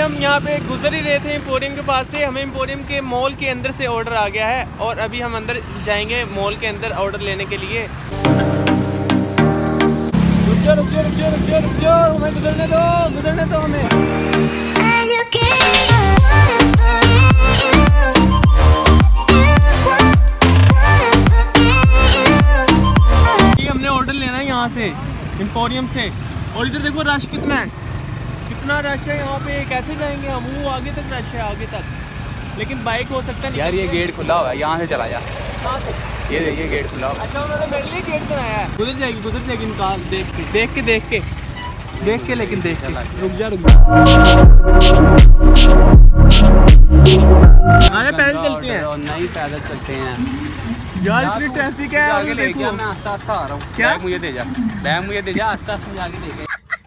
हम यहाँ पे गुजर ही रहे थे एम्पोरियम के पास से, हमें एम्पोरियम के मॉल के अंदर से ऑर्डर आ गया है और अभी हम अंदर जाएंगे मॉल के अंदर ऑर्डर लेने के लिए। रुक जाओ रुक जाओ रुक जाओ रुक जाओ रुक जाओ, हमें गुजरने दो हमें। हमने ऑर्डर लेना है यहाँ से एम्पोरियम से, और इधर देखो रश कितना है, कितना रश है यहाँ पे। कैसे जाएंगे हम? वो आगे तक रश है, आगे तक, लेकिन बाइक हो सकता है यार। ये गेट खुला हुआ है, यहाँ से चला जा। ये गेट खुला हुआ। अच्छा उन्होंने मेरे लिए गेट बनाया है। गुजर जाएगी निकाल देख के लेकिन देख के रुक जा आगे पैदल चलते हैं। नहीं पैदल चलते हैं यार, इतनी ट्रैफिक है। आगे ले गया, मैं आस्ता आस्ता आ रहा हूँ। क्या बैग मुझे दे जा आस्ता आस्ता आगे लेके।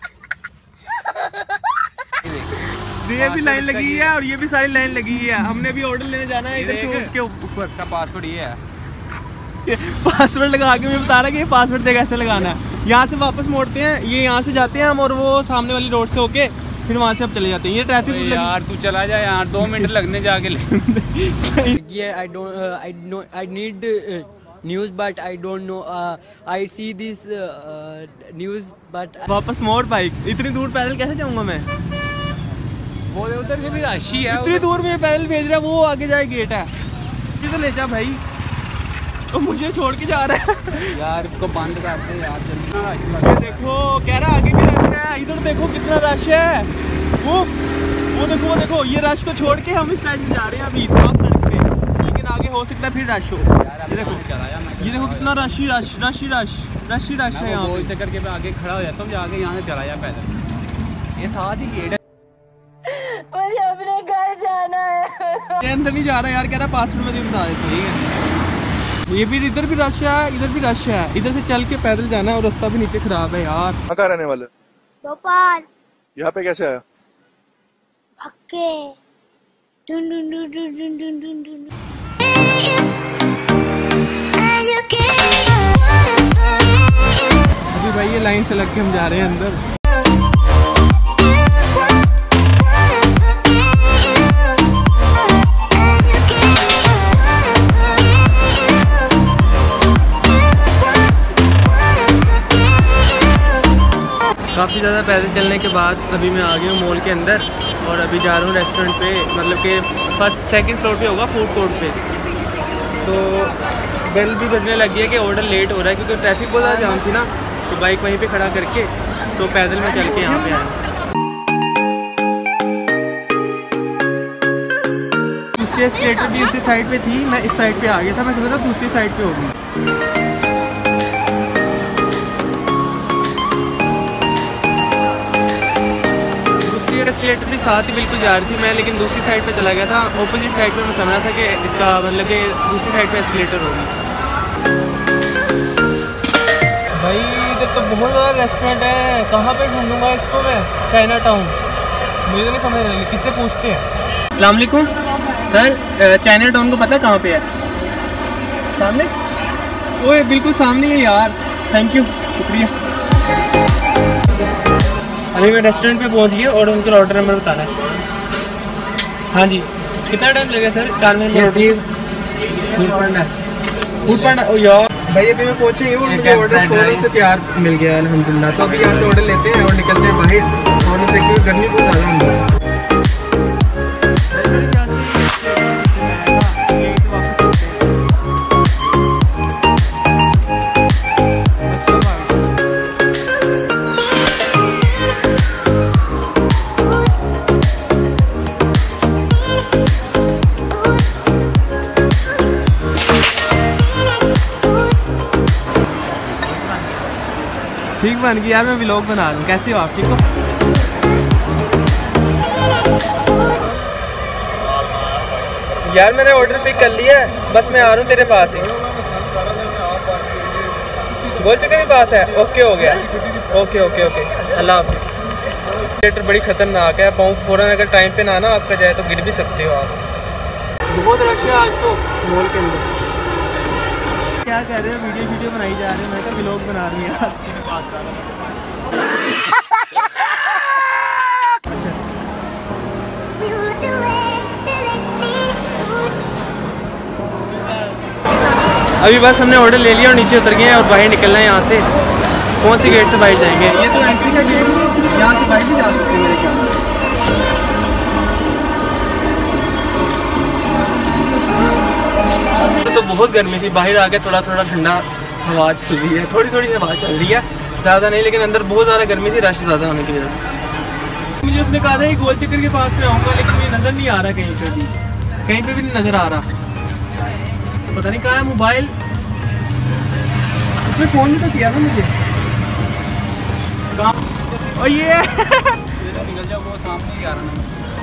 ये भी लाइन लगी है और ये भी सारी लाइन लगी है। हमने भी ऑर्डर लेने जाना है इधर से के ऊपर। इसका पासवर्ड ये है। पासवर्ड लगा के मैं बता रहा कि ये पासवर्ड देगा कैसे लगाना है। यहाँ से वापस मोड़ते हैं, ये यहाँ से जाते हैं हम, और वो सामने वाली रोड से होके फिर वहाँ से अब चले जाते हैं। ये ट्रैफिक यार तू चला जा यार, 2 मिनट लगने जाके ले। ये I need news but I don't know. I see this news but वापस मोड़ बाइक। इतनी दूर पैदल कैसे जाऊँगा मैं? वो उधर से भी राशि है। इतनी दूर में पैदल भेज रहा है, वो आगे जाए गेट है। तो ले जा भाई, तो मुझे छोड़ के जा रहा है यार। इसको बंद कर दे यार जल्दी। ये देखो कह रहा आगे भी रश है, इधर देखो कितना रश है। वो देखो ये रश को छोड़ के हम इस साइड में जा रहे हैं अभी साफ सड़क पे, लेकिन आगे हो सकता है फिर रश हो। ये देखो कितना रश है यहाँ पे। करके मैं आगे खड़ा हो जाता हूँ, आगे यहाँ से चला जा पैदल। ये साथ ही गेट है। मुझे अपने घर जाना है। ये अंदर नहीं जा रहा यार, कह रहा पासवर्ड मुझे बता देते। ठीक है, ये भी इधर भी रश है, इधर भी रश है। इधर से चल के पैदल जाना है और रास्ता भी नीचे खराब है यार। कहाँ रहने वाले? भोपाल। यहाँ पे कैसे आया? भक्के। अभी भाई ये लाइन से लग के हम जा रहे हैं अंदर। काफ़ी ज़्यादा पैदल चलने के बाद अभी मैं आ गया हूँ मॉल के अंदर, और अभी जा रहा हूँ रेस्टोरेंट पे, मतलब कि सेकंड फ्लोर पे होगा, फूड कोर्ट पे। तो बेल भी बजने लग गई है कि ऑर्डर लेट हो रहा है, क्योंकि ट्रैफिक बहुत ज़्यादा जाम थी ना, तो बाइक वहीं पे खड़ा करके तो पैदल में चल के यहाँ पे आया। दूसरी एस्केलेटर भी उसी साइड पे थी, मैं इस साइड पे आ गया था, मैं समझा दूसरी साइड पे होगी। एस्केलेटर भी साथ ही बिल्कुल जा रही थी मैं, लेकिन दूसरी साइड पे चला गया था, ऑपोजिट साइड पे। मैं समझ रहा था कि इसका मतलब कि दूसरी साइड पे एस्केलेटर होगी। भाई इधर तो बहुत ज़्यादा रेस्टोरेंट है, कहाँ पे ढूंढूंगा इसको मैं? चाइना टाउन मुझे तो नहीं समझ रही, किससे पूछते हैं। अस्सलाम वालेकुम सर, चाइना टाउन को पता है कहाँ पे है? सामने? ओए बिल्कुल सामने है यार। थैंक यू, शुक्रिया। अभी मैं रेस्टोरेंट पे पहुंच गया और उनका ऑर्डर नंबर बताना है। हाँ जी, कितना टाइम लगेगा सर? 4 मिनट में फूड पांडा। ओ यार भाई अभी मैं पहुंचे ही हूँ, मुझे ऑर्डर फ़ौरन से तैयार मिल गया अल्हम्दुलिल्लाह। तो अभी यहाँ से ऑर्डर लेते हैं और निकलते हैं बाहर फ़ौरन से, क्योंकि गर्मी बहुत ज़्यादा है। ठीक बन गई यार, मैं व्लॉग बना रहा हूँ। कैसे हो आप? ठीक हो? यार मैंने ऑर्डर पिक कर लिया है, बस मैं आ रहा हूँ तेरे पास ही। गोल चक्कर के पास है? ओके हो गया। ओके ओके ओके, अल्लाह हाफिज़। थिएटर बड़ी ख़तरनाक है, पाँव फ़ौरन अगर टाइम पे ना आपका जाए तो गिर भी सकते हो आप। बहुत रश है आज तो मॉल के अंदर। क्या कह रहे हो? वीडियो बनाई जा रही है, मैं तो व्लॉग बना रही हूँ यार। अभी बस हमने ऑर्डर ले लिया और नीचे उतर गए हैं और बाहर निकलना है यहाँ से। कौन सी गेट से बाहर जाएंगे? ये तो एंट्री का गेट है, यहाँ से बाहर भी जा सकते हैं मेरे ख्याल से। तो बहुत गर्मी थी, बाहर आके थोड़ा थोड़ा ठंडा हवा चल रही है, थोड़ी थोड़ी हवा चल रही है, ज़्यादा नहीं, लेकिन अंदर बहुत ज़्यादा गर्मी थी, रश ज़्यादा होने की वजह से। मुझे उसने कहा था कि गोल चक्कर के पास में आऊँगा, लेकिन मुझे नज़र नहीं आ रहा कहीं पे भी, कहीं पे भी नहीं नज़र आ रहा। पता नहीं कहाँ है मोबाइल, उसने फ़ोन भी तो किया था मुझे। कहाँ? और ये निकल जाओ, वो सामने ही आ रहा है।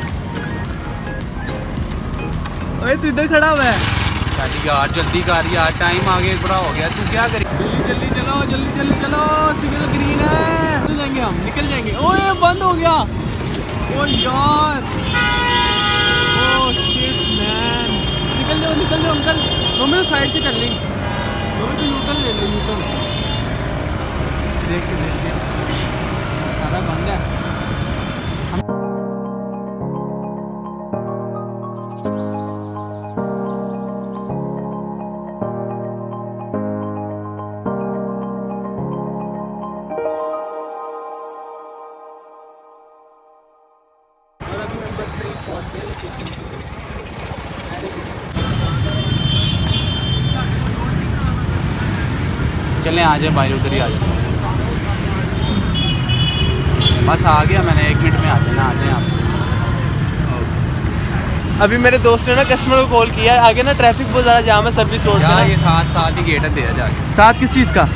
अरे तू इधर खड़ा हुआ है यार, जल्दी कर यार, टाइम आगे बड़ा हो गया, तू क्या करें? जल्दी जल्दी चलो, जल्दी जल्दी चलो, सिग्नल ग्रीन है, निकल जाएंगे हम, निकल जाएंगे। ओए बंद हो गया, ओ यार, ओ शिट मैन, निकल जाओ अंकल, हमें साइड से कर ली, हमें तो यूटर्न ले लो, यूटर्न देख के सारा बंद है। चलें, आ जाए भाई, उधर ही आ जाए। बस आ गया मैंने, 1 मिनट में आ जाना, आ जाए आप। अभी मेरे दोस्त ने ना कस्टमर को कॉल किया है, आगे ना ट्रैफिक बहुत ज़्यादा जाम है, सर्विस रोड पे। ये साथ ही गेट है, दे जाके। साथ किस चीज़ का?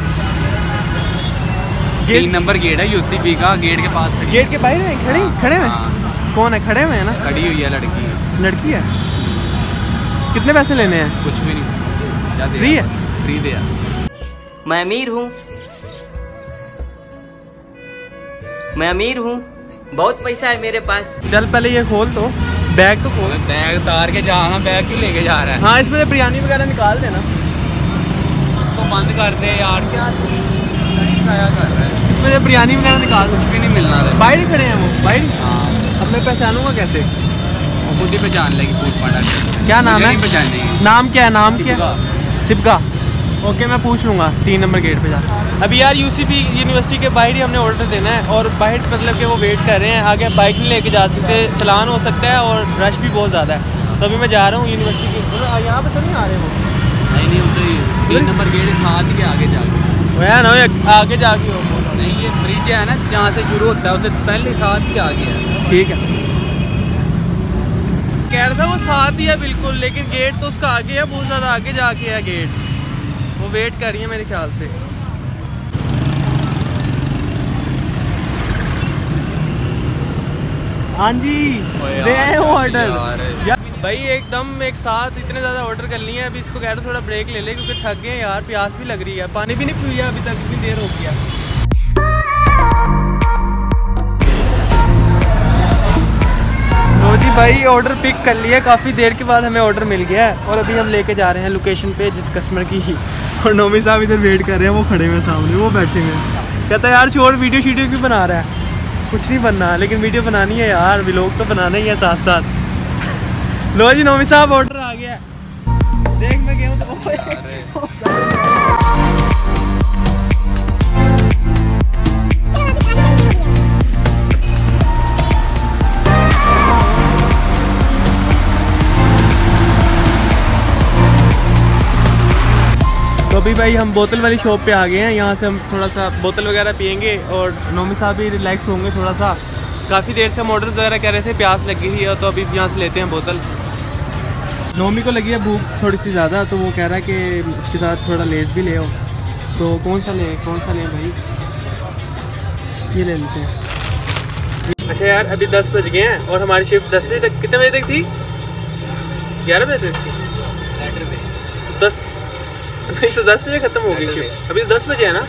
3 नंबर गेट है यूसीपी का, गेट के पास खड़ी। गेट के बाहर है, खड़े हैं। कौन है? खड़े हुए हैं ना? खड़ी हुई है लड़की। लड़की है? कितने पैसे लेने हैं? कुछ भी नहीं, फ्री है? फ्री दे। मैं अमीर हूँ, बहुत पैसा है मेरे पास। चल पहले ये खोल तो, बैग तो खोल। बैग उतार के जाना, बैग क्यों लेके जा रहा है? हाँ, इसमें से बिरयानी वगैरह निकाल देना, उसको बंद कर दे यार, क्या खाया कर रहा है? इसमें से बिरयानी वगैरह निकाल दो। कुछ भी नहीं मिलना है। बाहर ही खड़े हैं वो, बाहर। हाँ, अब मैं पहचानूंगा कैसे? खुद ही पहचान लेगी, पूछ पड़ा। क्या नाम है? पहचानेगी। नाम क्या है? नाम क्या? सिबगा। ओके, मैं पूछ लूँगा 3 नंबर गेट पे जा। अभी यार यूसीपी यूनिवर्सिटी के बाहर ही हमने ऑर्डर देना है और बाहर मतलब कि वो वेट कर रहे हैं, आगे बाइक नहीं लेके जा सकते, चलान हो सकता है और रश भी बहुत ज़्यादा है। तो अभी मैं जा रहा हूँ यूनिवर्सिटी के, यहाँ पे तो नहीं आ रहे वो? नहीं, उधर ही 3 नंबर गेट साथ ही आगे जाके। वो है ना, आगे जाके हो। नहीं, ये ब्रिज है ना, जहाँ से शुरू होता है उससे पहले साथ ही आगे है। ठीक है, कह रहा था वो साथ ही है बिल्कुल, लेकिन गेट तो उसका आगे है, बहुत ज़्यादा आगे जाके है गेट। वो वेट कर रही है मेरे ख्याल से। हाँ जी, दे आए हो ऑर्डर भाई, एकदम एक साथ इतने ज़्यादा ऑर्डर कर लिए हैं। अभी इसको कह रहा थोड़ा ब्रेक ले ले, क्योंकि थक गए यार, प्यास भी लग रही है, पानी भी नहीं पिया अभी तक, इतनी देर हो गया। लो जी भाई, ऑर्डर पिक कर लिया, काफ़ी देर के बाद हमें ऑर्डर मिल गया है और अभी हम लेके जा रहे हैं लोकेशन पे जिस कस्टमर की ही। और नोमी साहब इधर वेट कर रहे हैं, वो खड़े हुए सामने, वो बैठे हुए हैं। कहता है यार छोड़, वीडियो क्यों बना रहा है? कुछ नहीं बनना, लेकिन वीडियो बनानी है यार, व्लॉग तो बनाना ही है साथ साथ। लो जी नोमी साहब, ऑर्डर आ गया, देख मैं गया हूँ तो अभी भाई हम बोतल वाली शॉप पे आ गए हैं। यहाँ से हम थोड़ा सा बोतल वगैरह पियेंगे और नोमी साहब भी रिलैक्स होंगे थोड़ा सा। काफ़ी देर से हम ऑर्डर वगैरह कर रहे थे, प्यास लगी थी, तो अभी यहाँ से लेते हैं बोतल। नोमी को लगी है भूख थोड़ी सी ज़्यादा, तो वो कह रहा है कि उसके साथ थोड़ा लेस भी ले आओ। तो कौन सा लें भाई? ये ले लेते हैं। अच्छा यार, अभी 10 बज गए हैं और हमारी शिफ्ट 10 बजे तक, कितने बजे तक थी? 11 बजे तक थी। 10 नहीं तो 10 बजे ख़त्म हो गई शिफ्ट। अभी तो 10 बजे है ना?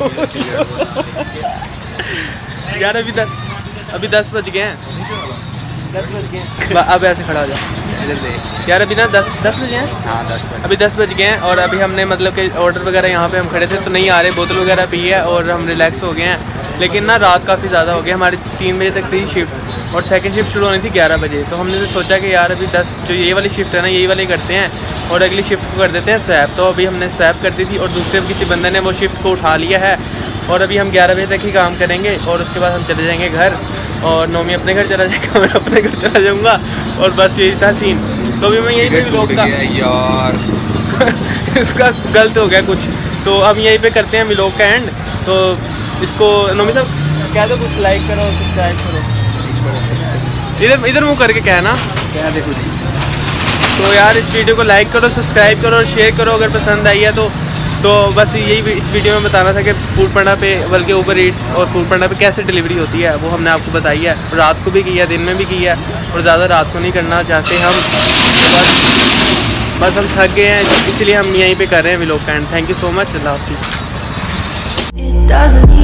यार अभी 10 बज गए हैं। 10 बज गए। अब ऐसे खड़ा हो जाए यार, अभी ना 10 बजे हैं। हाँ, 10 बजे। अभी 10 बज गए हैं और अभी हमने मतलब कि ऑर्डर वगैरह यहाँ पे हम खड़े थे तो नहीं आ रहे, बोतल वगैरह पी है और हम रिलैक्स हो गए हैं। लेकिन ना रात काफ़ी ज़्यादा हो गई, हमारी 3 बजे तक थी शिफ्ट और सेकंड शिफ्ट शुरू होनी थी 11 बजे। तो हमने तो सोचा कि यार अभी 10 जो ये वाली शिफ्ट है ना, यही वाली करते हैं और अगली शिफ्ट को कर देते हैं स्वैप। तो अभी हमने स्वैप कर दी थी और दूसरे किसी बंदे ने वो शिफ्ट को उठा लिया है और अभी हम 11 बजे तक ही काम करेंगे और उसके बाद हम चले जाएंगे घर और नोमी अपने घर चला जाएगा, मैं अपने घर चला जाऊँगा और बस यही था सीन। तो अभी मैं यही पे व्लॉग का यार इसका गलत हो गया कुछ, तो अब यहीं पे करते हैं व्लॉग का एंड। तो इसको नोमी साहब कह दो कुछ, लाइक करो, सब्सक्राइब करो, इधर मुँह करके कहना क्या देखो जी। तो यार इस वीडियो को लाइक करो, सब्सक्राइब करो और शेयर करो अगर पसंद आई है तो बस यही इस वीडियो में बताना था कि फूड पांडा पे, बल्कि ऊबर ईट्स और फूड पांडा पे कैसे डिलीवरी होती है वो हमने आपको बताई है। रात को भी की है, दिन में भी की है और ज़्यादा रात को नहीं करना चाहते हम। बस हम थक गए हैं, इसलिए हम यहीं पे कर रहे हैं व्लॉग का end. Thank you so much, अल्लाह हाफिज़।